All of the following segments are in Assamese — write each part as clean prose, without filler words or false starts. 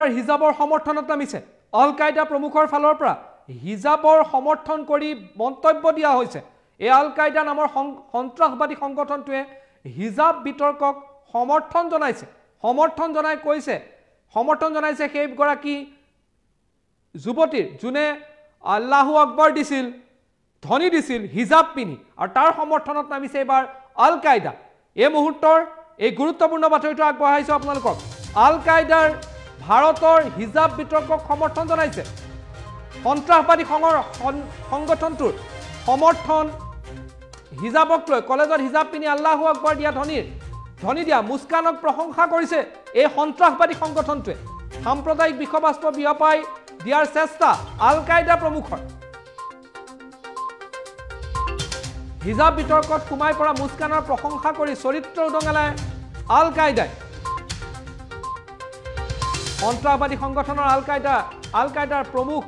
হিজাবৰ সমৰ্থনত নামিছে আল কায়দা প্ৰমুখৰ ফালৰ পৰা হিজাবৰ সমৰ্থন কৰি মন্তব্য দিয়া হৈছে এই আল কায়দা নামৰ সন্ত্ৰাসবাদী সংগঠনটোৱে হিজাব বিতৰ্কক সমৰ্থন জনাইছে সেই গৰাকী যুৱতীৰ যোনে আল্লাহু আকবৰ দিছিল ধ্বনি দিছিল হিজাব পিনি আৰু তাৰ সমৰ্থনত নামিছে এবাৰ আল কায়দা এই মুহূৰ্তৰ এই গুৰুত্বপূৰ্ণ বাতৰিটো আগবঢ়াইছো আপোনালোকক আল কায়দাৰ ভাৰতৰ হিজাব বিতৰ্কক সমৰ্থন জনাইছে সন্ত্ৰাসবাদী সংগঠনটোৰ সমৰ্থন হিজাবক লৈ কলেজত হিজাব পিনি আল্লাহু আকবৰ দিয়া ধ্বনি দিয়া মুস্কানক প্ৰশংসা কৰিছে এই সন্ত্ৰাসবাদী সংগঠনটোৱে সাম্প্ৰদায়িক বিষবাস্প বিয়পাই দিয়াৰ চেষ্টা আল কায়দা প্ৰমুখৰ হিজাব বিতৰ্কত সোমাই পৰা মুস্কানৰ প্ৰশংসা কৰি চৰিত্ৰ উদঙালে আল কায়দাই সন্ত্ৰাসবাদী সংগঠনৰ আল কায়দাৰ প্ৰমুখ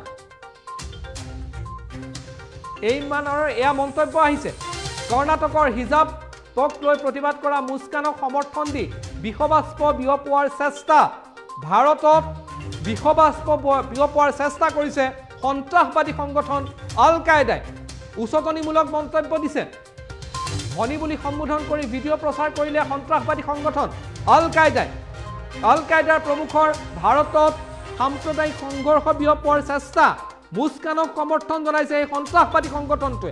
এইমানৰ এয়া মন্তব্য আহিছে কৰ্ণাটকৰ হিজাবক লৈ প্ৰতিবাদ কৰা মুস্কানক সমৰ্থন দি বিষবাস্প বিয়পোৱাৰ চেষ্টা ভাৰতত বিষবাস্প বিয়পোৱাৰ চেষ্টা কৰিছে সন্ত্ৰাসবাদী সংগঠন আল কায়দাই উচতনিমূলক মন্তব্য দিছে ধনী বুলি সম্বোধন কৰি ভিডিঅ' প্ৰচাৰ কৰিলে সন্ত্ৰাসবাদী সংগঠন আল কায়দাৰ প্ৰমুখৰ ভাৰতত সাম্প্ৰদায়িক সংঘৰ্ষ বিয়পোৱাৰ চেষ্টা মুস্কানক সমৰ্থন জনাইছে এই সন্ত্ৰাসবাদী সংগঠনটোৱে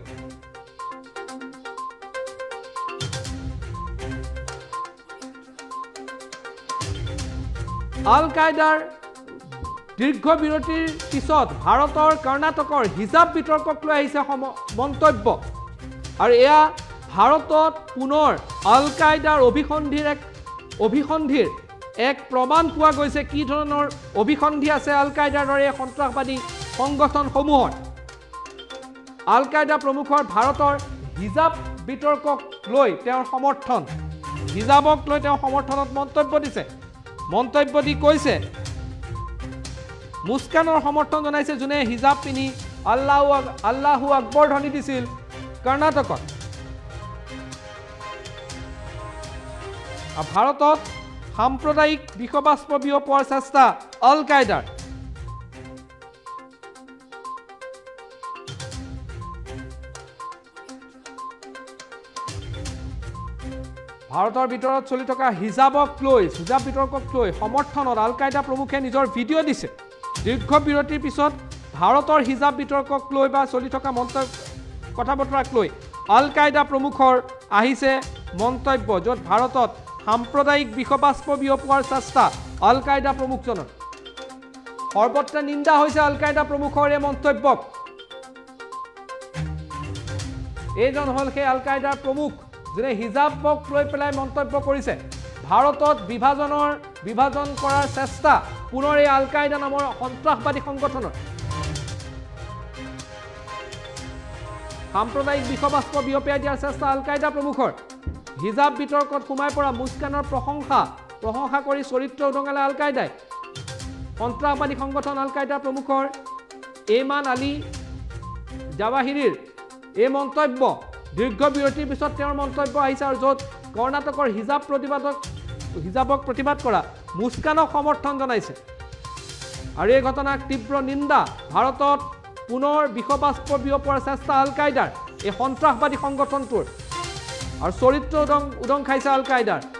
আল কায়দাৰ দীৰ্ঘ বিৰতিৰ পিছত ভাৰতৰ কৰ্ণাটকৰ হিজাব বিতৰ্কক লৈ আহিছে মন্তব্য আৰু এয়া ভাৰতত পুনৰ আল কায়দাৰ অভিসন্ধিৰ এক প্ৰমাণ পোৱা গৈছে কি ধৰণৰ অভিসন্ধি আছে আল কায়দাৰ দৰে সন্ত্ৰাসবাদী সংগঠনসমূহৰ আল কায়দা প্ৰমুখৰ ভাৰতৰ হিজাব বিতৰ্কক লৈ তেওঁৰ হিজাবক লৈ তেওঁ সমৰ্থনত মন্তব্য দি কৈছে মুস্কানৰ সমৰ্থন জনাইছে যোনে হিজাব পিনি আল্লাহু আকবৰ ধ্বনি দিছিল কৰ্ণাটকত ভাৰতত সাম্প্ৰদায়িক বিষবাস্প বিয়পোৱাৰ চেষ্টা আল কায়দাৰ ভাৰতৰ ভিতৰত চলি থকা হিজাব বিতৰ্কক লৈ সমৰ্থনত আল কায়দা প্ৰমুখে নিজৰ ভিডিঅ' দিছে দীৰ্ঘ বিৰতিৰ পিছত ভাৰতৰ হিজাব বিতৰ্কক লৈ বা চলি থকা কথা বতৰাক লৈ আল কায়দা প্ৰমুখৰ আহিছে মন্তব্য য'ত ভাৰতত সাম্প্ৰদায়িক বিষবাস্প বিয়পোৱাৰ চেষ্টা আল কায়দা প্ৰমুখজনৰ সৰ্বত্ৰ নিন্দা হৈছে আল কায়দা প্ৰমুখৰ এই মন্তব্যক এইজন হ'ল সেই আল কায়দাৰ প্ৰমুখ যোনে হিজাবক লৈ পেলাই মন্তব্য কৰিছে ভাৰতত বিভাজন কৰাৰ চেষ্টা পুনৰ এই আল কায়দা নামৰ সন্ত্ৰাসবাদী সংগঠনৰ সাম্প্ৰদায়িক বিষবাস্প বিয়পাই দিয়াৰ চেষ্টা আল কায়দা প্ৰমুখৰ হিজাব বিতৰ্কত সোমাই পৰা মুস্কানৰ প্ৰশংসা কৰি চৰিত্ৰ উদঙালে আল কায়দাই সন্ত্ৰাসবাদী সংগঠন আল কায়দা প্ৰমুখৰ এইমান আলী জাৱাহিৰীৰ এই মন্তব্য দীৰ্ঘ বিৰতিৰ পিছত তেওঁৰ মন্তব্য আহিছে আৰু য'ত কৰ্ণাটকৰ হিজাবক প্ৰতিবাদ কৰা মুস্কানক সমৰ্থন জনাইছে আৰু এই ঘটনাক তীব্ৰ নিন্দা ভাৰতত পুনৰ বিষবাস্প বিয়পোৱাৰ চেষ্টা আল কায়দাৰ এই সন্ত্ৰাসবাদী সংগঠনটোৰ আৰু চৰিত্ৰ উদং খাইছে আল কায়দাৰ